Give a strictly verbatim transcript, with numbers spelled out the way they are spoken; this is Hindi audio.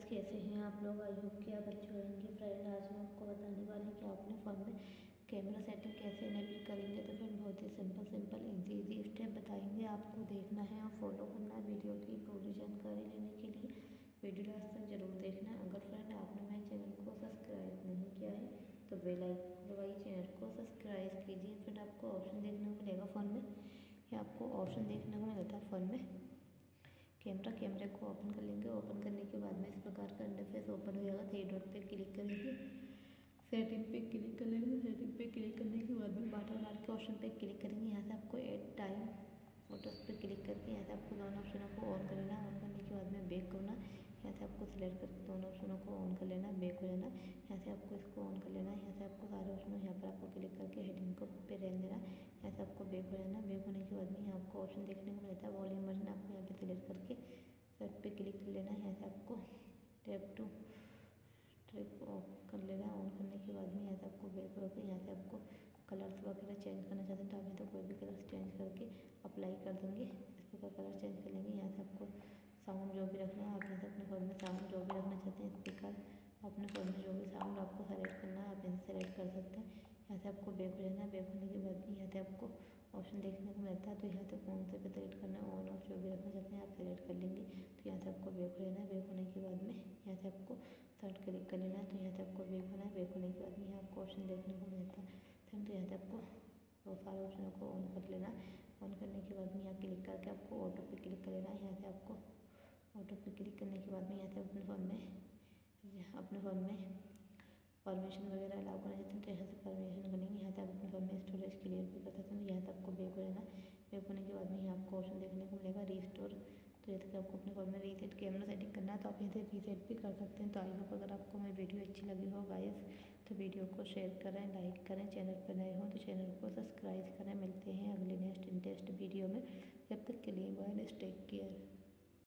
फ्रेंड्स, कैसे हैं आप लोग? आई होप कि आप अच्छे होंगे। फ्रेंड, आज मैं आपको बताने वाली हूँ कि आप अपने फ़ोन में कैमरा सेटिंग कैसे इनेबल करेंगे। तो फ्रेंड, बहुत ही simple simple easy easy step बताएंगे, आपको देखना है और फॉलो करना है। वीडियो की पूरी जानकारी लेने के लिए वीडियो लास्ट तक जरूर देखना। अगर फ्रेंड आपने मेरे चैनल को सब्सक्राइब नहीं किया है तो बेल आइकन दबाइए, चैनल को सब्सक्राइब कीजिए। फिर आपको ऑप्शन देखने को मिलेगा फ़ोन में, या आपको ऑप्शन देखने को मिलता है फ़ोन में कैमरा। कैमरे को ओपन कर लेंगे। ओपन करने के बाद में इस प्रकार का इंटरफेस ओपन हो जाएगा। थ्री डॉट पे क्लिक करेंगे, सेटिंग पे क्लिक कर लेंगे। सेटिंग पे क्लिक करने के बाद में वाटर मार्क के ऑप्शन पे क्लिक करेंगे। यहाँ से आपको एड टाइम फोटोज़ पे क्लिक करके यहाँ से आपको दोनों ऑप्शनों को ऑन कर लेना। ऑन करने के बाद में बैक करना, यहाँ से आपको सिलेक्ट करके दोनों ऑप्शनों को ऑन कर लेना, बैक हो जाना। यहाँ से आपको इसको ऑन कर लेना। यहाँ से आपको सारे ऑप्शनों यहाँ पर आपको क्लिक करके हेडिंग को पे रहने देना। यहाँ से आपको बैक हो जाना। बैक होने के बाद में यहाँ आपको ऑप्शन देखने को मिलता है वॉल्यूम बटन, आपको यहाँ पे सिलेक्ट करके सेट पे क्लिक कर लेना। यहाँ से आपको टैप टू ट्रिप ऑफ कर लेना। ऑन करने के बाद में यहाँ से आपको बैक होकर यहाँ से आपको कलर्स वगैरह चेंज करना चाहते हैं तो आप यहाँ तो कोई भी कलर्स चेंज करके अप्लाई कर देंगे। इस प्रकार कलर चेंज कर लेंगे। यहाँ से आपको साउंड जो भी रखना है, आप यहाँ से अपने फ़ोन में साउंड जो भी रखना चाहते हैं, स्पीकर अपने फ़ोन में जो भी साउंड आपको सेलेक्ट करना है आप यहाँ से सेलेक्ट कर सकते हैं। यहाँ से आपको बैक हो जाना है। बैक होने के बाद में यहाँ से आपको ऑप्शन देखने को मिलता है, तो यहाँ से कौन से पे सेलेक्ट करना है, ऑन ऑफ जो भी रखना चाहते हैं आप सेलेक्ट कर लेंगे। तो यहाँ से आपको बैक हो जाना है। बैक होने के बाद में यहाँ से आपको सर्च क्लिक कर लेना है। तो यहाँ से आपको बैक होना है। बैक होने के बाद में यहाँ आपको ऑप्शन देखने को मिलता है फिर, तो यहाँ से आपको दो सारे ऑप्शनों को ऑन कर लेना। ऑन करने के बाद में यहाँ क्लिक करके आपको ऑटो पे क्लिक कर लेना है। यहाँ से आपको ऑटो पे क्लिक करने के बाद में यहाँ से अपने फ़ोन में अपने फ़ोन में परमिशन वगैरह अलाउ करना चाहते हैं तो यहाँ से परमिशन बनेंगे। यहाँ से आप अपने फ़ोन में स्टोरेज क्लियर भी कर सकते हैं। यहाँ से आपको बैक हो जाना। बैक होने के बाद में यहाँ आपको ऑप्शन देखने को मिलेगा रीस्टोर। तो जैसे कि आपको अपने फ़ोन में रीसेट कैमरा सेटिंग करना है तो आप यहाँ से रीसेट भी कर सकते हैं। तो आई होप अगर आपको मेरी वीडियो अच्छी लगी हो गाइस तो वीडियो को शेयर करें, लाइक करें। चैनल पर नए हो तो चैनल को सब्सक्राइब करें। मिलते हैं अगले नेक्स्ट इंटरेस्ट वीडियो में। जब तक के लिए बाय, टेक केयर।